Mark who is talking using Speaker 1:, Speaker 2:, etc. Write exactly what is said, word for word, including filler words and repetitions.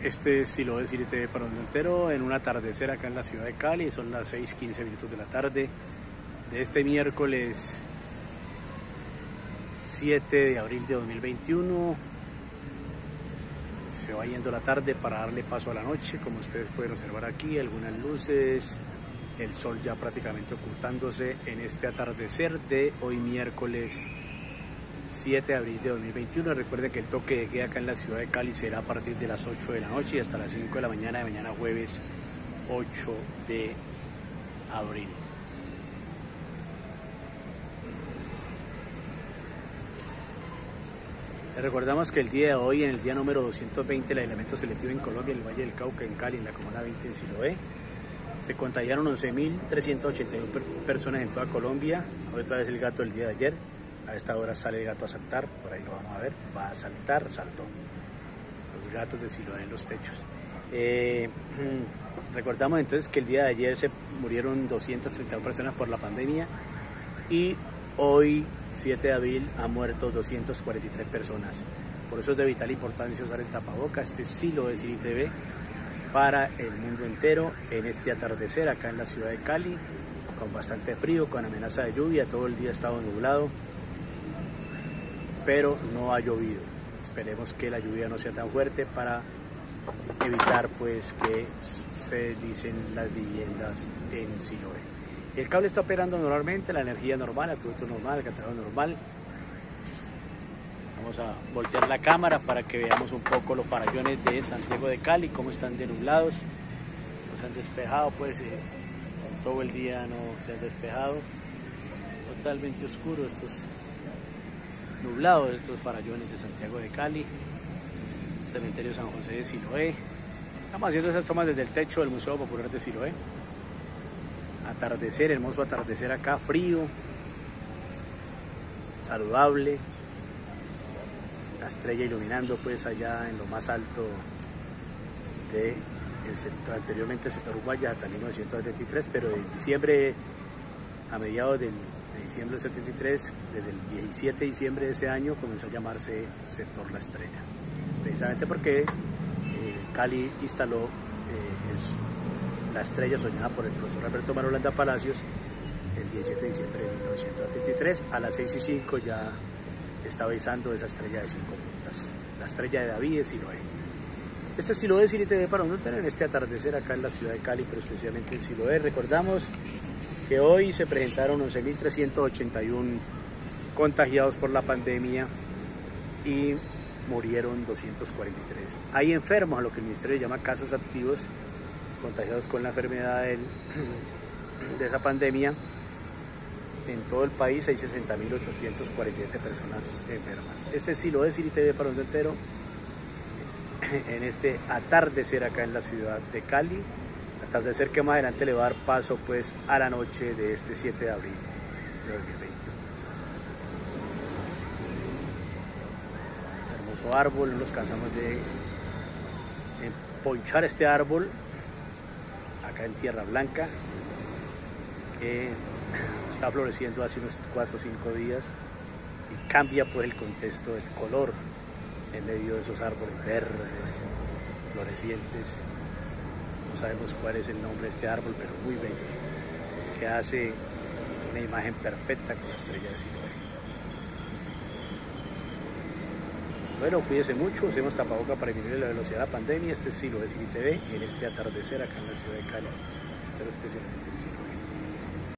Speaker 1: Este es Siloé City T V para el mundo entero en un atardecer acá en la ciudad de Cali. Son las seis quince minutos de la tarde de este miércoles siete de abril de dos mil veintiuno. Se va yendo la tarde para darle paso a la noche, como ustedes pueden observar aquí, algunas luces, el sol ya prácticamente ocultándose en este atardecer de hoy miércoles siete de abril de dos mil veintiuno. Recuerden que el toque de queda acá en la ciudad de Cali será a partir de las ocho de la noche y hasta las cinco de la mañana de mañana jueves ocho de abril. Les recordamos que el día de hoy, en el día número doscientos veinte del aislamiento selectivo en Colombia, en el Valle del Cauca, en Cali, en la comuna veinte en Siloé, se contagiaron once mil trescientas ochenta y uno personas en toda Colombia. Otra vez el gato del día de ayer. A esta hora sale el gato a saltar, por ahí lo vamos a ver, va a saltar, saltó. Los gatos de Siloé en los techos. Eh, recordamos entonces que el día de ayer se murieron doscientas treinta y uno personas por la pandemia y hoy, siete de abril, han muerto doscientas cuarenta y tres personas. Por eso es de vital importancia usar el tapaboca. Este es Siloé City T V para el mundo entero en este atardecer acá en la ciudad de Cali, con bastante frío, con amenaza de lluvia. Todo el día ha estado nublado, pero no ha llovido. Esperemos que la lluvia no sea tan fuerte para evitar pues que se deslicen las viviendas en Siloé. El cable está operando normalmente, la energía normal, el producto normal, el catador normal. Vamos a voltear la cámara para que veamos un poco los farallones de Santiago de Cali, cómo están denublados. No se han despejado, pues eh, todo el día no se han despejado. Totalmente oscuro estos nublados, estos farallones de Santiago de Cali. Cementerio San José de Siloé. Estamos haciendo esas tomas desde el techo del Museo Popular de Siloé. Atardecer, hermoso atardecer acá, frío, saludable. La estrella iluminando pues allá en lo más alto de el sector, anteriormente el sector Uguaya hasta mil novecientos setenta y tres, pero en diciembre, a mediados del, de diciembre del setenta y tres, desde el diecisiete de diciembre de ese año comenzó a llamarse sector La Estrella, precisamente porque eh, Cali instaló eh, el, la estrella soñada por el profesor Alberto Marulanda Palacios el diecisiete de diciembre de mil novecientos setenta y tres. A las seis y cinco ya estaba izando esa estrella de cinco puntas, la estrella de David de Siloé. Este es Siloé City T V para uno tener este atardecer acá en la ciudad de Cali, pero especialmente en Siloé. Recordamos que hoy se presentaron once mil trescientos ochenta y uno contagiados por la pandemia y murieron doscientos cuarenta y tres. Hay enfermos, a lo que el ministerio llama casos activos, contagiados con la enfermedad del, de esa pandemia. En todo el país hay sesenta mil ochocientas cuarenta y siete personas enfermas. Este es Siloé City T V para el mundo entero en este atardecer acá en la ciudad de Cali. Atardecer que más adelante le va a dar paso pues a la noche de este siete de abril de dos mil veintiuno. Ese hermoso árbol, no nos cansamos de emponchar este árbol acá en Tierra Blanca, que está floreciendo hace unos cuatro o cinco días y cambia pues el contexto del color en medio de esos árboles verdes, florecientes. No sabemos cuál es el nombre de este árbol, pero muy bello, que hace una imagen perfecta con la estrella de Siloé. Bueno, cuídense mucho, usemos tapaboca para disminuir la velocidad de la pandemia. Este es Siloé City T V en este atardecer acá en la ciudad de Cali, pero especialmente en Siloé.